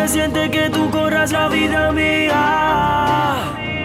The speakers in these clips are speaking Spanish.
se siente que tú corras la vida mía?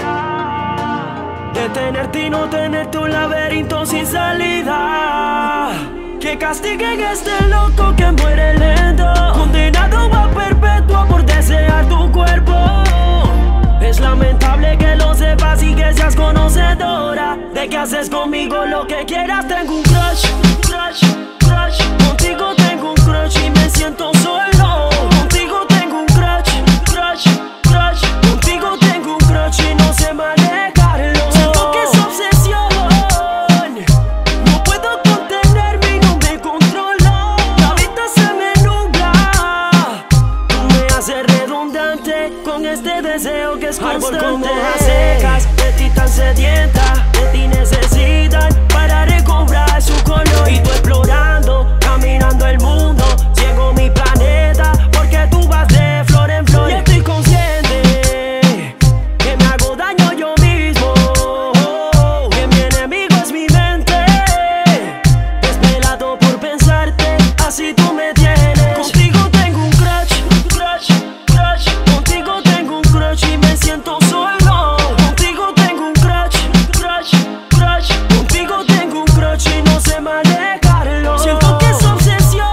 De tenerte y no tenerte, un laberinto sin salida. Que castiguen a este loco que muere lento, condenado a perpetuo por desear tu cuerpo. Es lamentable que lo sepas y que seas conocedora de que haces conmigo lo que quieras. Tengo un crush, crush, crush. Contigo tengo un crush y me siento solo. Contigo tengo un crush, crush, crush. Contigo tengo un crush y no sé manejarlo. Siento que es obsesión, no puedo contenerme y no me controlo. La vida se me nubla, tú me haces redundante con este deseo que es constante. Árbol como hojas secas, de ti tan sedienta, de ti necesitan para recobrar su color. Y tú explorando, caminando el mundo, ciego mi planeta, porque tú vas de flor en flor. Y estoy consciente que me hago daño yo mismo, que mi enemigo es mi mente, desvelado por pensarte, así tú me tienes. Contigo tengo un crush, crush, crush. Contigo tengo un crush y me siento solo. Contigo tengo un crush, crush, crush. Contigo tengo un crush y no sé manejarlo. Siento que es obsesión,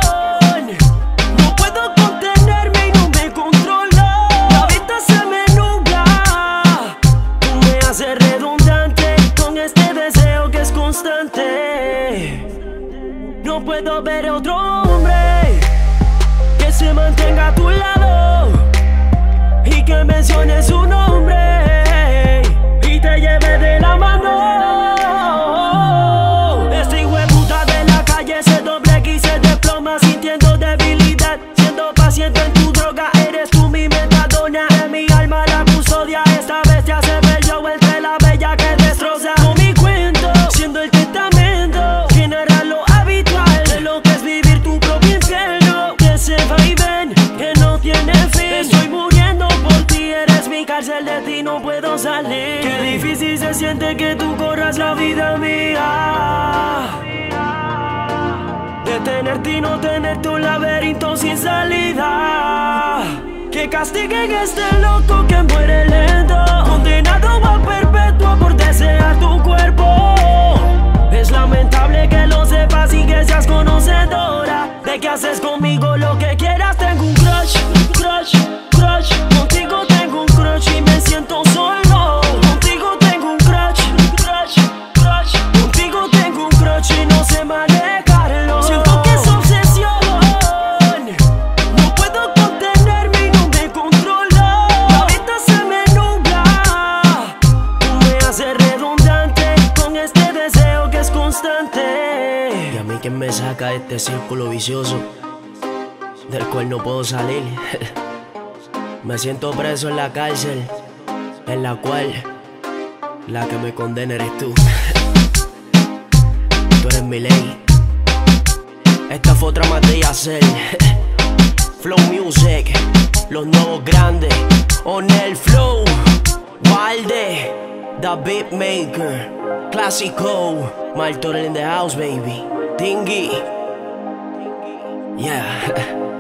no puedo contenerme y no me controlo. La vida se me nubla, tú me haces redundante con este deseo que es constante. No puedo ver a otro hombre que se mantenga a tu lado y que mencione su nombre y te lleve de la mano. Este hijo de puta de la calle se doble y se desploma sintiendo debilidad, siendo paciente en tu droga. Eres tú mi metadona, de mi alma la custodia. Esta bestia se perdió entre la bella que destroza. No mi cuento, siendo el testamento que narra lo habitual de lo que es vivir tu propio infierno, que se va y ven, que no tiene fin. Estoy muriendo por ti, eres mi cárcel, de ti no puedo salir. Qué difícil se siente que tú corras la vida mía. De tenerte y no tenerte, un laberinto sin salida. Que castiguen a este loco que muere lento, condenado a perpetuo por desear tu cuerpo. Es lamentable que lo sepas y que seas conocedora de que haces conmigo lo que quieras. Tengo un crush, crush, crush. Contigo tengo un crush y me siento solo. Contigo tengo un crush, crush, crush. Contigo tengo un crush y no sé manejarlo. Siento que es obsesión, no puedo contenerme y no me controlo. La vida se me nubla, tú me haces redundante con este deseo que es constante. Y a mí quien me saca de este círculo vicioso del cual no puedo salir. Me siento preso en la cárcel, en la cual la que me condena eres tú. Tú eres mi ley. Esta fue otra más de hacer. Flow Music, los nuevos grandes. On el flow, Walde, The Beatmaker, Clásico, Martorell in the house, baby. Tingy, yeah.